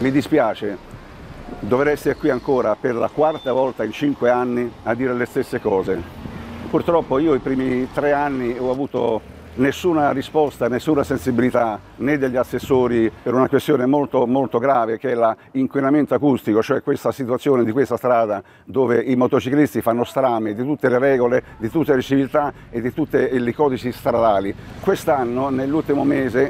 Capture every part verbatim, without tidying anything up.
Mi dispiace dover essere qui ancora per la quarta volta in cinque anni a dire le stesse cose. Purtroppo io i primi tre anni ho avuto nessuna risposta, nessuna sensibilità né degli assessori per una questione molto, molto grave che è l'inquinamento acustico, cioè questa situazione di questa strada dove i motociclisti fanno strame di tutte le regole, di tutte le civiltà e di tutti i codici stradali. Quest'anno, nell'ultimo mese,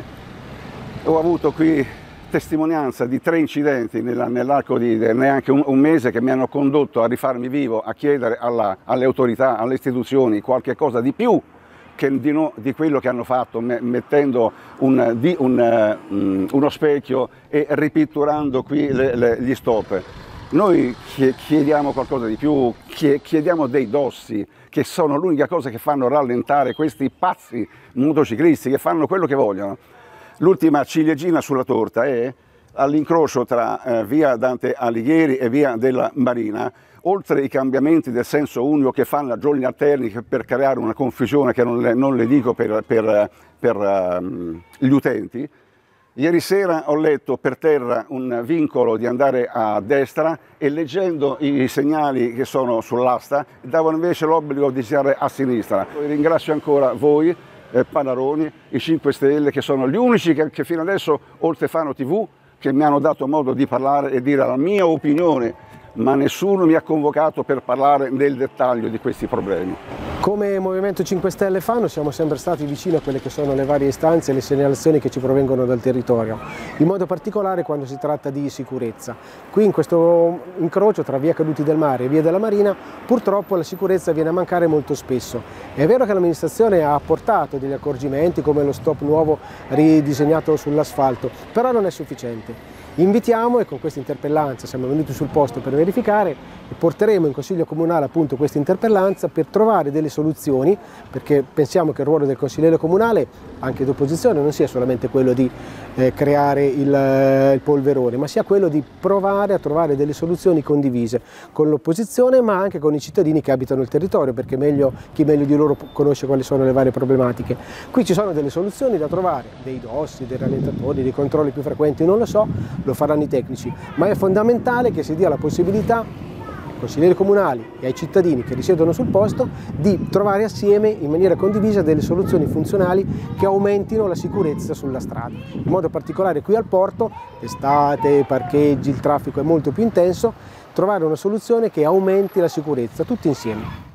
ho avuto qui testimonianza di tre incidenti nell'arco di neanche un, un mese che mi hanno condotto a rifarmi vivo, a chiedere alla, alle autorità, alle istituzioni qualche cosa di più che di, no, di quello che hanno fatto, mettendo un, di, un, um, uno specchio e ripitturando qui le, le, gli stop. Noi chiediamo qualcosa di più, chiediamo dei dossi, che sono l'unica cosa che fanno rallentare questi pazzi motociclisti che fanno quello che vogliono. L'ultima ciliegina sulla torta è all'incrocio tra eh, via Dante Alighieri e via della Marina, oltre ai cambiamenti del senso unico che fanno a giorni alterni per creare una confusione che non le, non le dico per, per, per um, gli utenti. Ieri sera ho letto per terra un vincolo di andare a destra e leggendo i segnali che sono sull'asta davano invece l'obbligo di girare a sinistra. Ringrazio ancora voi, eh, Panaroni, i cinque Stelle, che sono gli unici che, che fino adesso, oltre Fano tivù, che mi hanno dato modo di parlare e dire la mia opinione, ma nessuno mi ha convocato per parlare nel dettaglio di questi problemi. Come Movimento cinque Stelle Fano siamo sempre stati vicini a quelle che sono le varie istanze e le segnalazioni che ci provengono dal territorio, in modo particolare quando si tratta di sicurezza. Qui in questo incrocio tra via Caduti del Mare e via della Marina purtroppo la sicurezza viene a mancare molto spesso. È vero che l'amministrazione ha apportato degli accorgimenti come lo stop nuovo ridisegnato sull'asfalto, però non è sufficiente. Invitiamo, e con questa interpellanza siamo venuti sul posto per verificare, e porteremo in Consiglio Comunale appunto questa interpellanza per trovare delle soluzioni, perché pensiamo che il ruolo del consigliere comunale, anche d'opposizione, non sia solamente quello di eh, creare il, eh, il polverone, ma sia quello di provare a trovare delle soluzioni condivise con l'opposizione, ma anche con i cittadini che abitano il territorio, perché meglio, chi meglio di loro conosce quali sono le varie problematiche. Qui ci sono delle soluzioni da trovare, dei dossi, dei rallentatori, dei controlli più frequenti, non lo so, lo faranno i tecnici, ma è fondamentale che si dia la possibilità ai consiglieri comunali e ai cittadini che risiedono sul posto di trovare assieme in maniera condivisa delle soluzioni funzionali che aumentino la sicurezza sulla strada. In modo particolare qui al porto, l'estate, parcheggi, il traffico è molto più intenso, trovare una soluzione che aumenti la sicurezza tutti insieme.